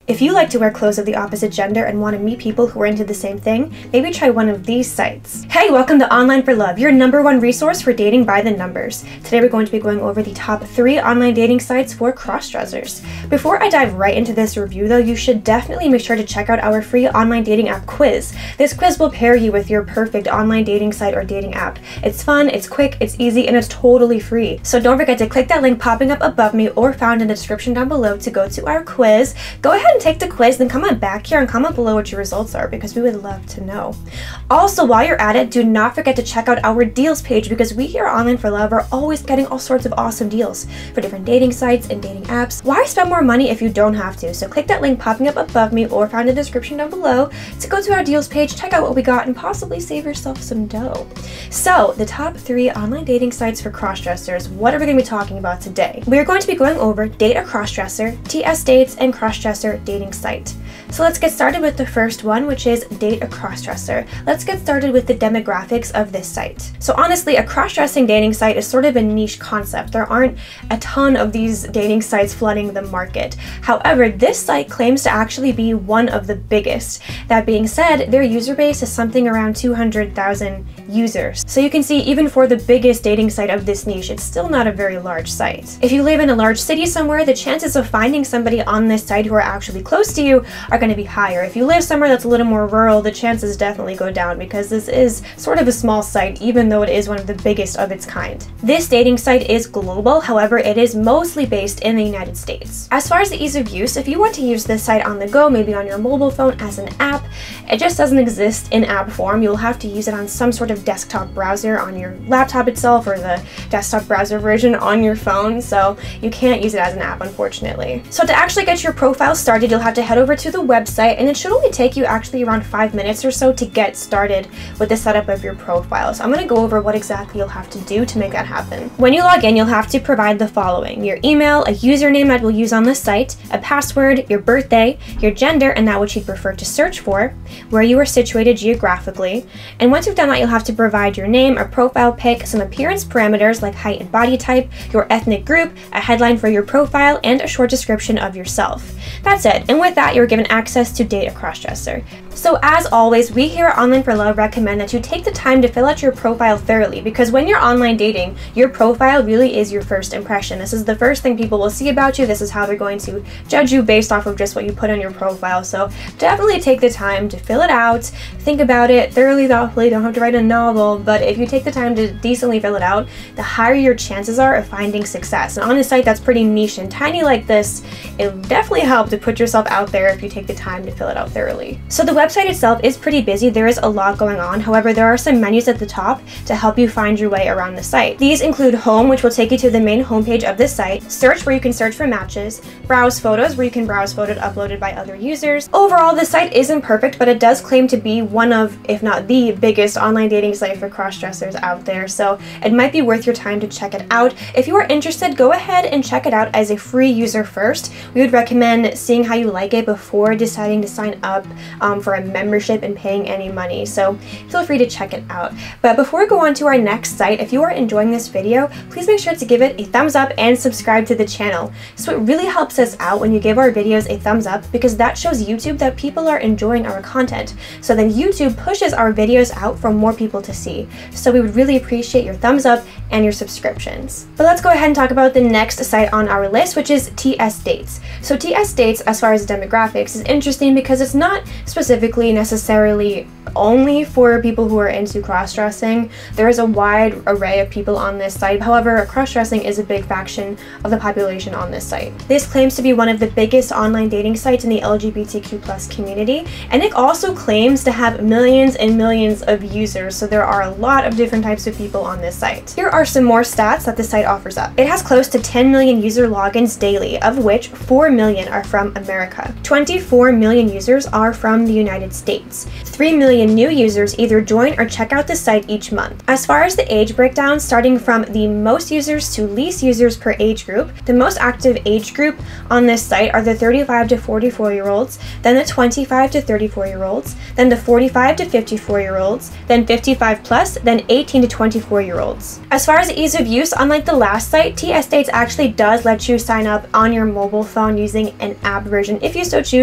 If you like to wear clothes of the opposite gender and want to meet people who are into the same thing, maybe try one of these sites. Hey, welcome to OnlineForLove, your #1 resource for dating by the numbers. Today we're going to be going over the top 3 online dating sites for crossdressers. Before I dive right into this review though, you should definitely make sure to check out our free online dating app quiz. This quiz will pair you with your perfect online dating site or dating app. It's fun, it's quick, it's easy, and it's totally free. So don't forget to click that link popping up above me or found in the description down below to go to our quiz. Go ahead and take the quiz, then comment back here and comment below what your results are because we would love to know. Also, while you're at it, do not forget to check out our deals page because we here at OnlineForLove are always getting all sorts of awesome deals for different dating sites and dating apps. Why spend more money if you don't have to? So click that link popping up above me or found in the description down below to go to our deals page, check out what we got, and possibly save yourself some dough. So, the top 3 online dating sites for crossdressers. What are we going to be talking about today? We are going to be going over Date a Crossdresser, TS Dates, and Crossdresser dating site. So let's get started with the first one, which is Date a Crossdresser. Let's get started with the demographics of this site. So honestly, a cross-dressing dating site is sort of a niche concept. There aren't a ton of these dating sites flooding the market. However, this site claims to actually be one of the biggest. That being said, their user base is something around 200,000 users. So you can see even for the biggest dating site of this niche, it's still not a very large site. If you live in a large city somewhere, the chances of finding somebody on this site who are actually close to you are going to be higher. If you live somewhere that's a little more rural, the chances definitely go down because this is sort of a small site, even though it is one of the biggest of its kind. This dating site is global, however, it is mostly based in the United States. As far as the ease of use, if you want to use this site on the go, maybe on your mobile phone as an app, it just doesn't exist in app form. You'll have to use it on some sort of desktop browser on your laptop itself or the desktop browser version on your phone, so you can't use it as an app, unfortunately. So to actually get your profile started, you'll have to head over to the website, and it should only take you actually around 5 minutes or so to get started with the setup of your profile. So I'm going to go over what exactly you'll have to do to make that happen. When you log in, you'll have to provide the following: your email, a username that we'll use on the site, a password, your birthday, your gender and that which you'd prefer to search for, where you are situated geographically, and once you've done that, you'll have to provide your name, a profile pic, some appearance parameters like height and body type, your ethnic group, a headline for your profile, and a short description of yourself. That's it, and with that, you're given access to Date a Crossdresser. So as always, we here at OnlineForLove recommend that you take the time to fill out your profile thoroughly because when you're online dating, your profile really is your first impression. This is the first thing people will see about you. This is how they're going to judge you based off of just what you put on your profile. So definitely take the time to fill it out, think about it thoroughly, thoughtfully. Don't have to write a novel, but if you take the time to decently fill it out, the higher your chances are of finding success. And on a site that's pretty niche and tiny like this, it'll definitely help to put yourself out there if you take the time to fill it out thoroughly. So the website itself is pretty busy. There is a lot going on. However, there are some menus at the top to help you find your way around the site. These include Home, which will take you to the main homepage of the site, Search, where you can search for matches, Browse Photos, where you can browse photos uploaded by other users. Overall, the site isn't perfect, but it does claim to be one of, if not the biggest online dating site for crossdressers out there, so it might be worth your time to check it out. If you are interested, go ahead and check it out as a free user first. We would recommend seeing how you like it before deciding to sign up for a membership and paying any money, so feel free to check it out. But before we go on to our next site, if you are enjoying this video, please make sure to give it a thumbs up and subscribe to the channel. So it really helps us out when you give our videos a thumbs up because that shows YouTube that people are enjoying our content. So then YouTube pushes our videos out for more people to see. So we would really appreciate your thumbs up and your subscriptions. But let's go ahead and talk about the next site on our list, which is TS Dates. So TS Dates, as far as demographics, is interesting because it's not specifically necessarily only for people who are into cross-dressing. There is a wide array of people on this site. However, cross-dressing is a big faction of the population on this site. This claims to be one of the biggest online dating sites in the LGBTQ+ community, and it also claims to have millions and millions of users, so there are a lot of different types of people on this site. Here are some more stats that the site offers up. It has close to 10 million user logins daily, of which 4 million are from America. 24 million users are from the United States. 3 million new users either join or check out the site each month. As far as the age breakdown, starting from the most users to least users per age group, the most active age group on this site are the 35 to 44-year-olds, then the 25 to 34-year-olds, then the 45 to 54-year-olds, then 55 plus, then 18 to 24-year-olds. As far as ease of use, unlike the last site, TS Dates actually does let you sign up on your mobile phone using an app version if you so choose.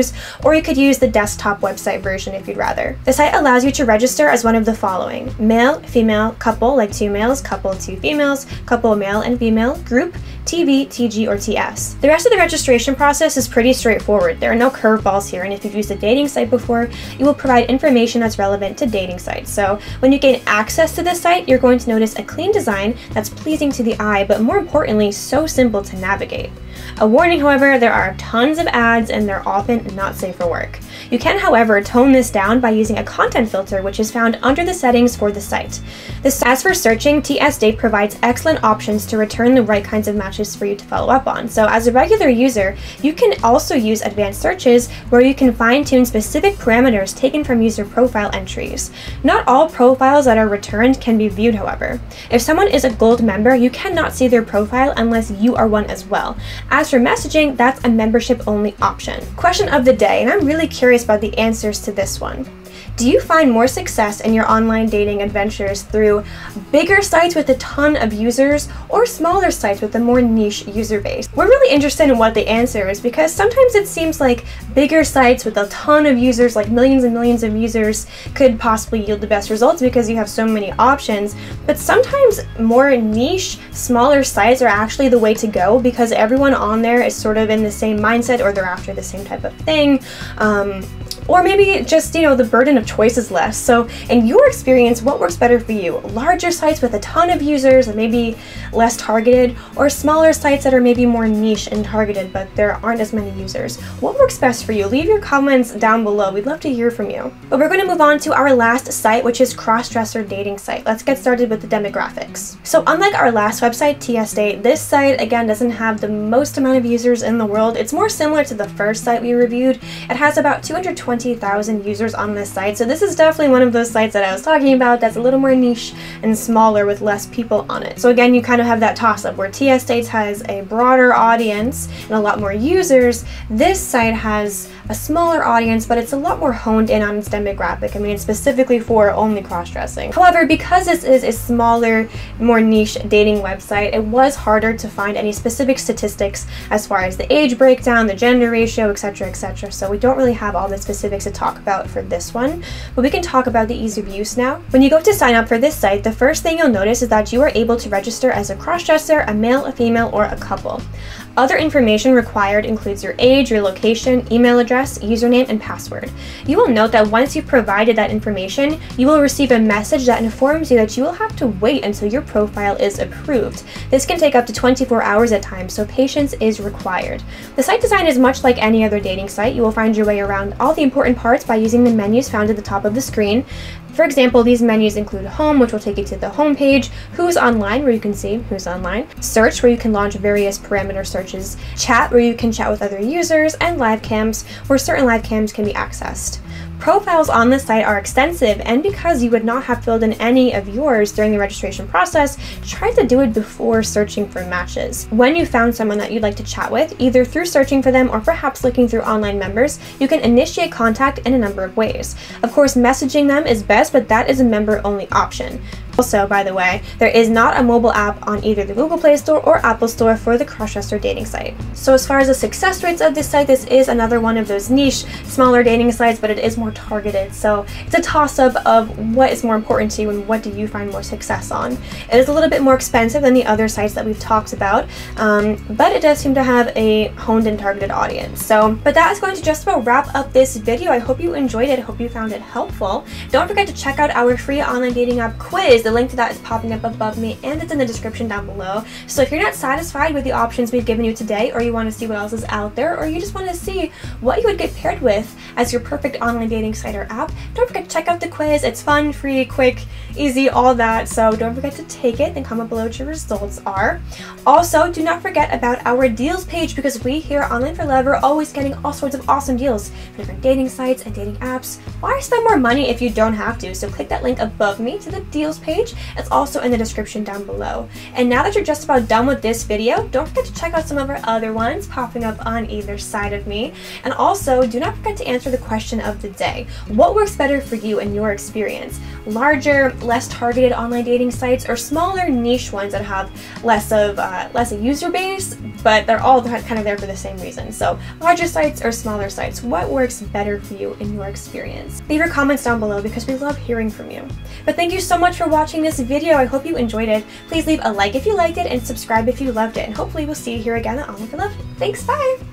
use, or you could use the desktop website version if you'd rather. The site allows you to register as one of the following: male, female, couple, like 2 males, couple, 2 females, couple male and female, group, TV, TG, or TS. The rest of the registration process is pretty straightforward. There are no curveballs here, and if you've used a dating site before, you will provide information that's relevant to dating sites. So when you gain access to this site, you're going to notice a clean design that's pleasing to the eye, but more importantly, so simple to navigate. A warning, however, there are tons of ads and they're often not safe for work. You can, however, tone this down by using a content filter, which is found under the settings for the site. As for searching, TS Date provides excellent options to return the right kinds of matches for you to follow up on. So as a regular user, you can also use advanced searches where you can fine-tune specific parameters taken from user profile entries. Not all profiles that are returned can be viewed, however. If someone is a gold member, you cannot see their profile unless you are one as well. As for messaging, that's a membership-only option. Question of the day, and I'm really curious about the answers to this one. Do you find more success in your online dating adventures through bigger sites with a ton of users or smaller sites with a more niche user base? We're really interested in what the answer is, because sometimes it seems like bigger sites with a ton of users, like millions and millions of users, could possibly yield the best results because you have so many options. But sometimes more niche, smaller sites are actually the way to go because everyone on there is sort of in the same mindset, or they're after the same type of thing. Or maybe just, the burden of choice is less. So in your experience, what works better for you? Larger sites with a ton of users and maybe less targeted, or smaller sites that are maybe more niche and targeted but there aren't as many users? What works best for you? Leave your comments down below. We'd love to hear from you. But we're going to move on to our last site, which is Crossdresser dating site. Let's get started with the demographics. So unlike our last website, TS Date, this site again doesn't have the most amount of users in the world. It's more similar to the first site we reviewed. It has about 220,000 users on this site. So this is definitely one of those sites that I was talking about that's a little more niche and smaller with less people on it. So again, you kind of have that toss-up where TS Dates has a broader audience and a lot more users. This site has a smaller audience, but it's a lot more honed in on its demographic. I mean, it's specifically for only cross-dressing. However, because this is a smaller, more niche dating website, it was harder to find any specific statistics as far as the age breakdown, the gender ratio, etc., etc. So we don't really have all the specifics to talk about for this one, but we can talk about the ease of use now. When you go to sign up for this site, the first thing you'll notice is that you are able to register as a cross-dresser, a male, a female, or a couple. Other information required includes your age, your location, email address, username, and password. You will note that once you've provided that information, you will receive a message that informs you that you will have to wait until your profile is approved. This can take up to 24 hours at times, so patience is required. The site design is much like any other dating site. You will find your way around all the important parts by using the menus found at the top of the screen. For example, these menus include Home, which will take you to the home page, Who's Online, where you can see who's online, Search, where you can launch various parameter searches, Chat, where you can chat with other users, and Live Cams, where certain live cams can be accessed. Profiles on this site are extensive, and because you would not have filled in any of yours during the registration process, try to do it before searching for matches. When you found someone that you'd like to chat with, either through searching for them or perhaps looking through online members, you can initiate contact in a number of ways. Of course, messaging them is best, but that is a member-only option. Also, by the way, there is not a mobile app on either the Google Play Store or Apple Store for the Crossdresser dating site. So as far as the success rates of this site, this is another one of those niche, smaller dating sites, but it is more targeted. So it's a toss-up of what is more important to you and what do you find more success on. It is a little bit more expensive than the other sites that we've talked about, but it does seem to have a honed and targeted audience. But that is going to just about wrap up this video. I hope you enjoyed it. I hope you found it helpful. Don't forget to check out our free online dating app quiz. The link to that is popping up above me and it's in the description down below. So if you're not satisfied with the options we've given you today, or you want to see what else is out there, or you just want to see what you would get paired with as your perfect online dating site or app, don't forget to check out the quiz. It's fun, free, quick, easy, all that. So don't forget to take it and comment below what your results are. Also, do not forget about our deals page, because we here at OnlineForLove are always getting all sorts of awesome deals for different dating sites and dating apps. Why spend more money if you don't have to? So click that link above me to the deals page. It's also in the description down below. And now that you're just about done with this video, don't forget to check out some of our other ones popping up on either side of me. And also, do not forget to answer answer the question of the day. What works better for you in your experience? Larger, less targeted online dating sites, or smaller niche ones that have less a user base, but they're all kind of there for the same reason? So larger sites or smaller sites, what works better for you in your experience? Leave your comments down below because we love hearing from you. But thank you so much for watching this video. I hope you enjoyed it. Please leave a like if you liked it and subscribe if you loved it. And hopefully we'll see you here again at OnlineForLove. Thanks, bye!